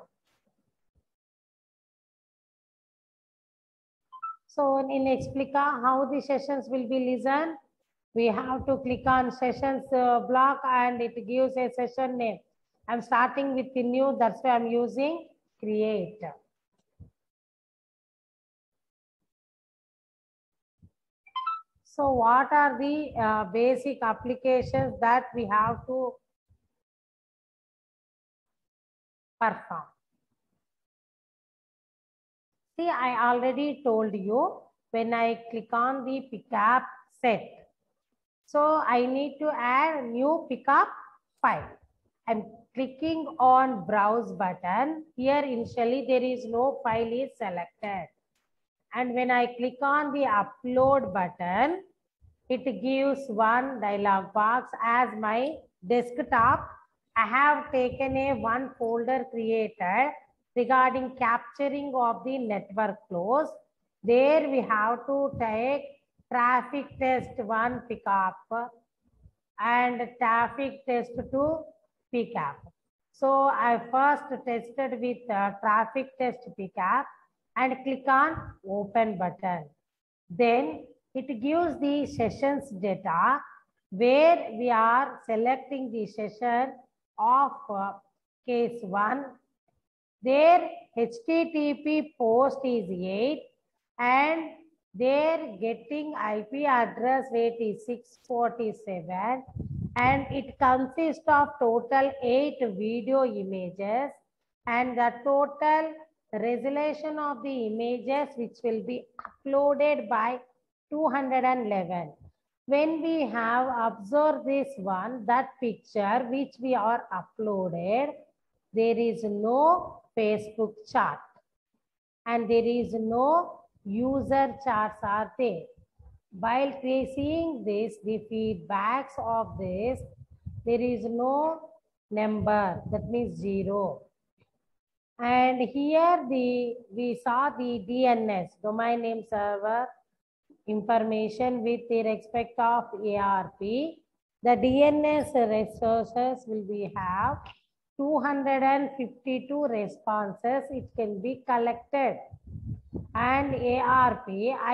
So in Explica, how the sessions will be listened, we have to click on sessions block and it gives a session name. I'm starting with the new, that's why I'm using create. So what are the basic applications that we have to perform? See, I already told you when I click on the pickup set. So I need to add new pickup file. I'm clicking on browse button. Here initially there is no file is selected. And when I click on the upload button, it gives one dialog box. As my desktop, I have taken a one folder created regarding capturing of the network flows. There we have to take traffic test 1 pickup and traffic test 2 pickup. So I first tested with traffic test pickup and click on open button. Then it gives the sessions data where we are selecting the session of case 1. Their HTTP post is 8 and their getting IP address rate is 647 and it consists of total 8 video images and the total resolution of the images which will be uploaded by 211. When we have observed this one, that picture which we are uploaded, there is no Facebook chart and there is no user charts are there. While seeing this, the feedbacks of this, there is no number, that means 0. And here we saw the DNS, domain name server information with the respect of ARP. The DNS resources will be have 252 responses. It can be collected. And ARP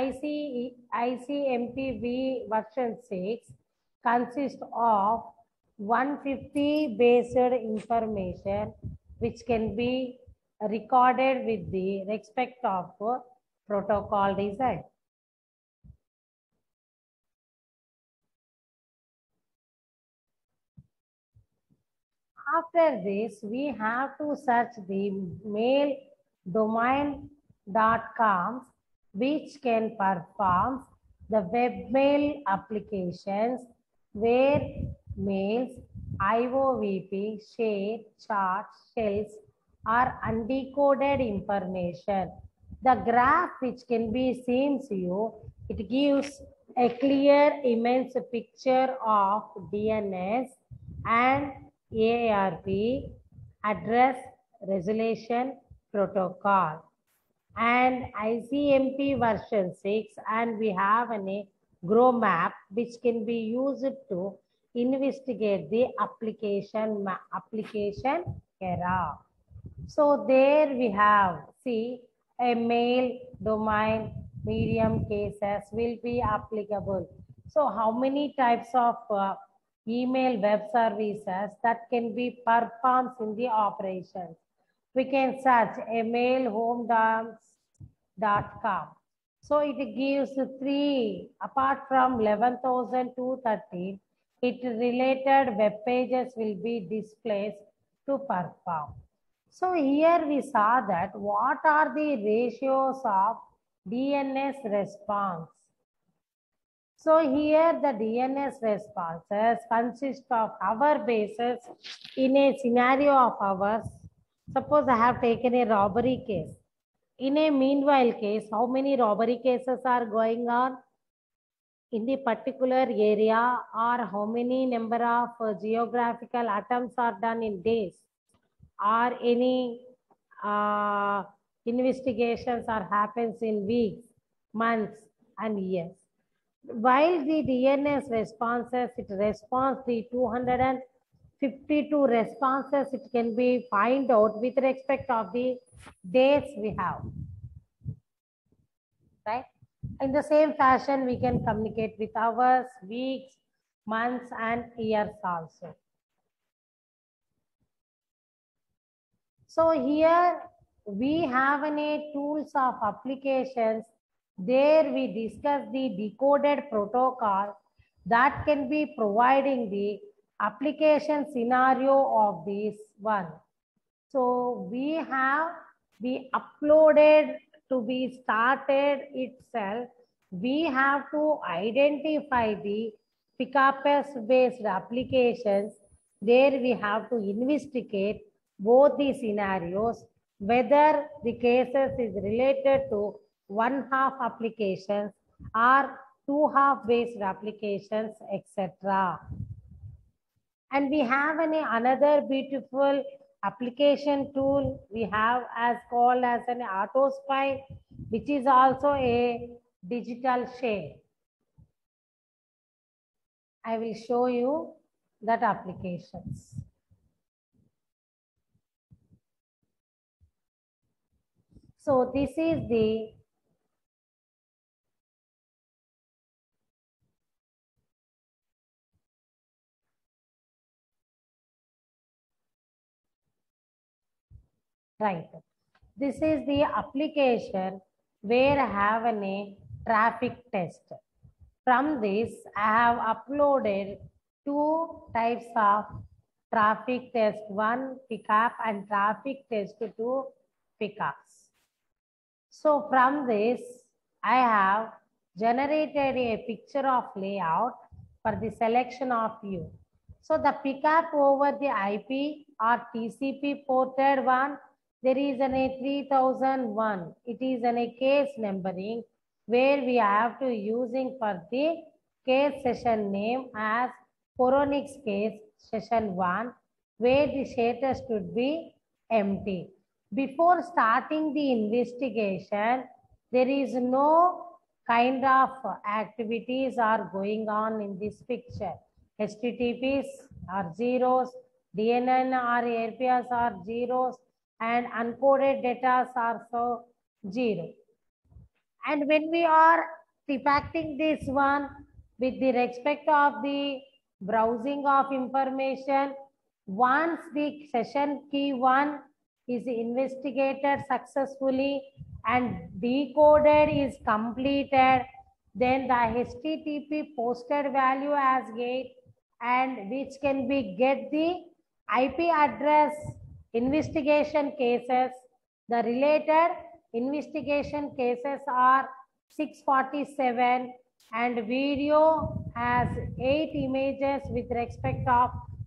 ICMP version 6 consists of 150 based information which can be recorded with the respect of protocol design. After this, we have to search the mail domain.coms which can perform the webmail applications where mails, IOVP, share, chart, shells are undecoded information. The graph which can be seen to you, it gives a clear immense picture of DNS and ARP address resolution protocol and ICMP version 6 and we have a GROW map which can be used to investigate the application error. So there we have, see, a mail, domain, medium cases will be applicable. So how many types of email web services that can be performed in the operations. We can search emailhomedumps.com. So it gives 3, apart from 11,230, it related web pages will be displayed to perform. So here we saw that what are the ratios of DNS response. So here the DNS responses consist of hover bases in a scenario of hours. Suppose I have taken a robbery case. In a meanwhile case, how many robbery cases are going on in the particular area, or how many number of geographical attempts are done in days, or any investigations are happens in weeks, months and years. While the DNS responses, it responds the 252 responses, it can be find out with respect of the dates we have, right? In the same fashion, we can communicate with hours, weeks, months and years also. So here we have any tools of applications. There we discuss the decoded protocol that can be providing the application scenario of this one. So we uploaded to be started itself. We have to identify the PKPS based applications. There we have to investigate both the scenarios, whether the cases is related to one half applications or two half based applications, etc. And we have another beautiful application tool we have as called as an AutoSpy, which is also a digital share. I will show you that applications. So this is the right. This is the application where I have a traffic test. From this, I have uploaded two types of traffic test, one pickup and traffic test two pickups. So from this, I have generated a picture of layout for the selection of you. So the pickup over the IP or TCP ported one, there is a 3001. It is a case numbering where we have to using for the case session name as Phoronix case session 1, where the status should be empty. Before starting the investigation, there is no kind of activities are going on in this picture. HTTPs are zeros, DNN or ARPs are zeros, and uncoded data are so 0. And when we are refactoring this one with the respect of the browsing of information, once the session key 1 is investigated successfully and decoded is completed, then the HTTP posted value as gate, and which can be get the IP address investigation cases. The related investigation cases are 647 and video has 8 images with respect of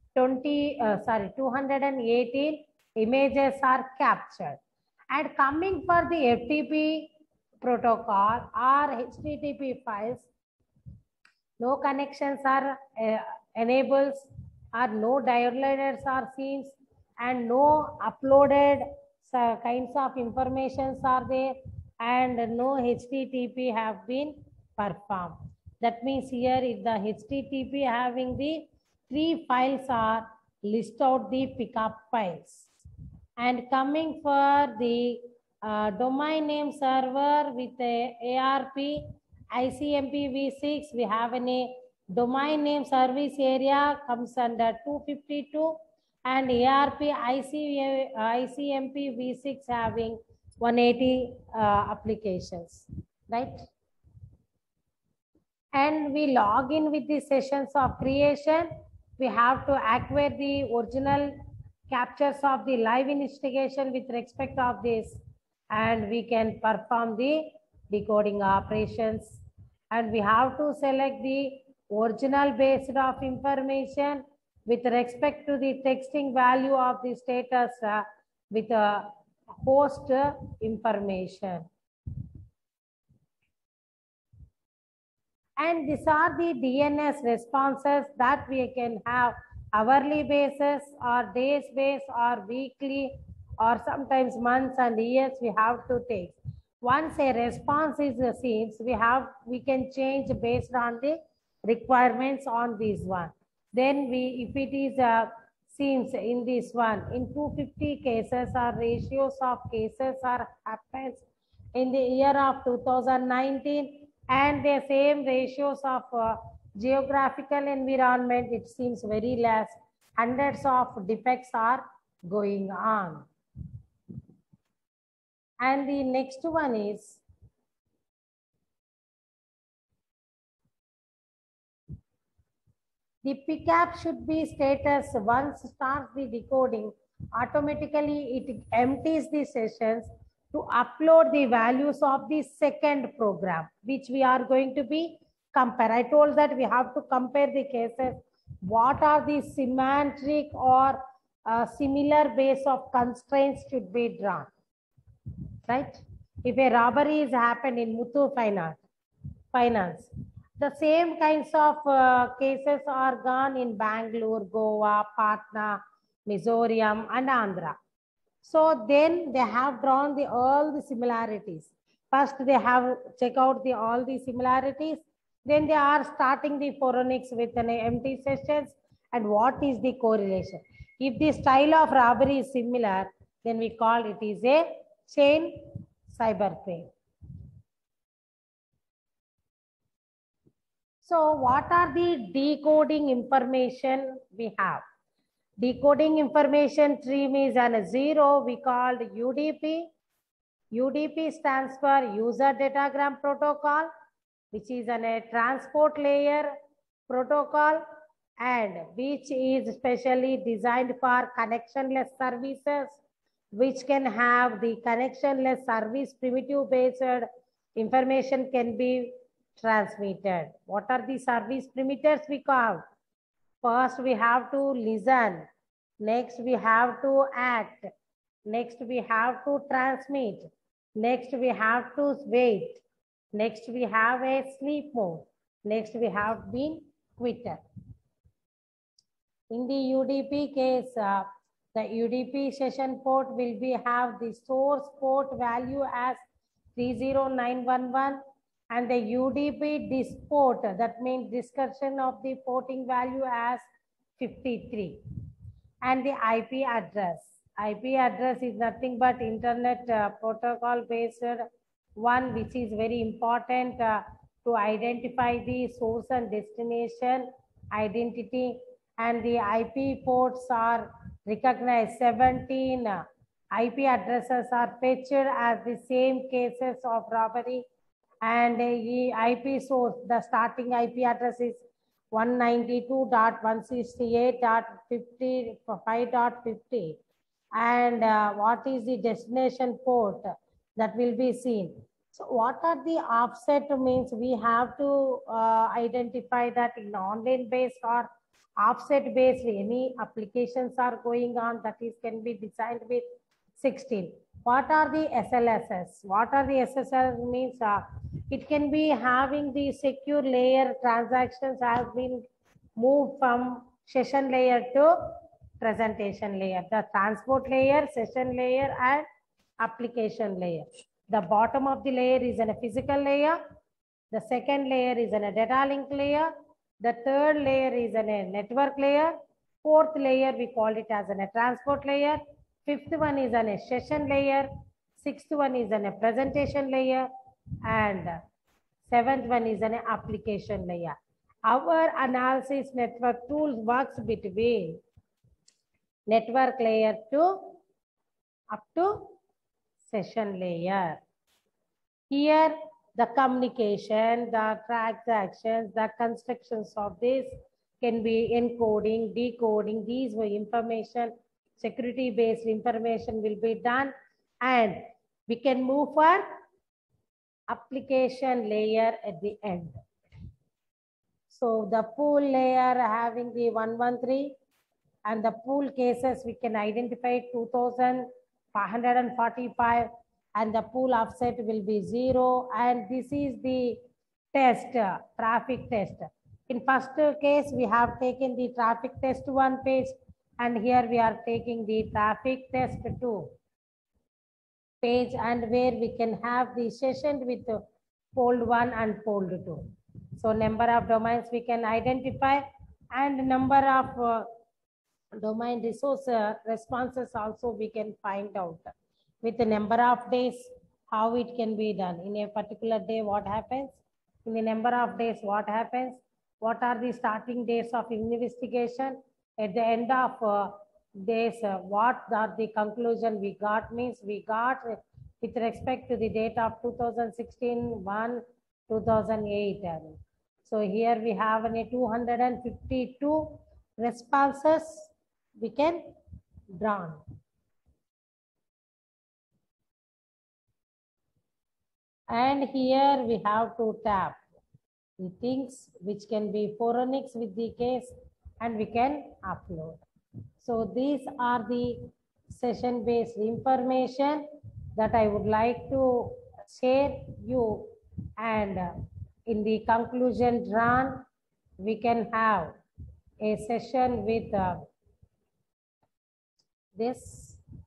218 images are captured. And coming for the FTP protocol or HTTP files, no connections are enabled or no downloaders are seen and no uploaded kinds of informations are there and no HTTP have been performed. That means here if the HTTP having the 3 files are list out the pickup files. And coming for the domain name server with a ARP ICMP v6, we have a Domain name service area comes under 252 and ARP ICMP V6 having 180 applications, right? And we log in with the sessions of creation. We have to acquire the original captures of the live investigation with respect of this, and we can perform the decoding operations. And we have to select the original based of information with respect to the texting value of the status with a host information. And these are the DNS responses that we can have hourly basis or days base or weekly or sometimes months and years we have to take. Once a response is seen, we can change based on the requirements on this one. Then if it is seems in this one, in 250 cases or ratios of cases are happens in the year of 2019, and the same ratios of geographical environment, it seems very less. Hundreds of defects are going on. And the next one is the PCAP should be status once starts the decoding, automatically it empties the sessions to upload the values of the second program, which we are going to be compare. I told that we have to compare the cases. What are the semantic or similar base of constraints should be drawn, right? If a robbery is happened in Muthoot Finance, the same kinds of cases are gone in Bangalore, Goa, Patna, Mizoram, and Andhra. So then they have drawn all the similarities. First, they have check out all the similarities. Then they are starting the forensics with an empty sessions and what is the correlation. If the style of robbery is similar, then we call it is a chain cybercrime. So what are the decoding information we have? Decoding information tree is an 0, we called UDP. UDP stands for User Datagram Protocol, which is a transport layer protocol and which is specially designed for connectionless services, which can have the connectionless service primitive based information can be transmitted. What are the service primitives we call? First, we have to listen. Next, we have to act. Next, we have to transmit. Next, we have to wait. Next, we have a sleep mode. Next, we have been quitted. In the UDP case, the UDP session port will have the source port value as 30911 and the UDP disk port, that means discussion of the porting value as 53. And the IP address. IP address is nothing but internet protocol based one, which is very important to identify the source and destination identity. And the IP ports are recognized. 17 IP addresses are fetched as the same cases of robbery. And the IP source, the starting IP address is 192.168.55.50. And what is the destination port that will be seen? So what are the offset means? We have to identify that in online based or offset based any applications are going on, that is can be designed with 16. What are the SLSS? What are the SSL means? It can be having the secure layer transactions have been moved from session layer to presentation layer. The transport layer, session layer, and application layer. The bottom of the layer is in a physical layer. The second layer is in a data link layer. The third layer is in a network layer. Fourth layer, we call it as a transport layer. Fifth one is in a session layer. Sixth one is in a presentation layer. And seventh one is an application layer. Our analysis network tools works between network layer to up to session layer. Here, the communication, the transactions, the constructions of this can be encoding, decoding. These were information, security-based information will be done, and we can move for application layer at the end. So the pool layer having the 113 and the pool cases we can identify 2545 and the pool offset will be 0, and this is the test, traffic test. In first case we have taken the traffic test 1 page, and here we are taking the traffic test 2 page, and where we can have the session with fold 1 and fold 2. So number of domains we can identify, and number of domain resource responses also we can find out. With the number of days, how it can be done. In a particular day, what happens? In the number of days, what happens? What are the starting dates of investigation? At the end of days, what are the conclusion we got? Means we got with respect to the date of 2016, 1, 2008. So here we have 252 responses we can draw. And here we have to tap the things which can be forensics with the case, and we can upload. So these are the session based information that I would like to share you, and in the conclusion drawn we can have a session with this.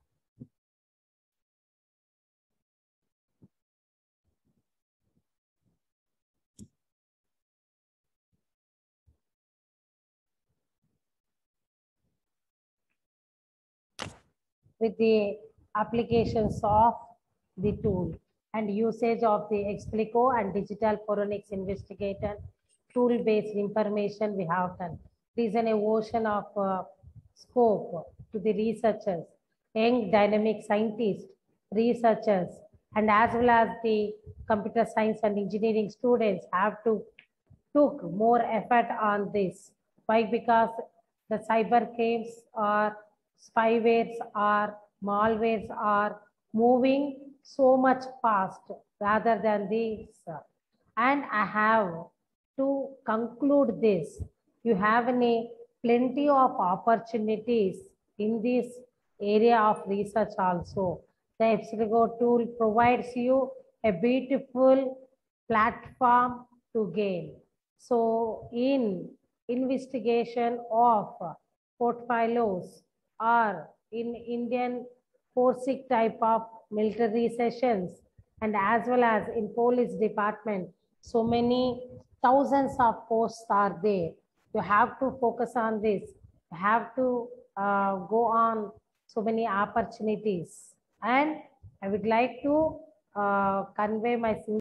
With the applications of the tool and usage of the Explico and digital forensics investigator tool-based information we have done. It is an ocean of scope to the researchers, young dynamic scientists, researchers, and as well as the computer science and engineering students have to took more effort on this. Why? Because the cyber crimes or spywares or malwares are moving so much fast rather than this. And I have to conclude this. You have plenty of opportunities in this area of research also. The Explico tool provides you a beautiful platform to gain. So in investigation of portfolios or in Indian FORENSIC type of military sessions, and as well as in police department, so many thousands of posts are there. You have to focus on this. You have to go on so many opportunities. And I would like to convey my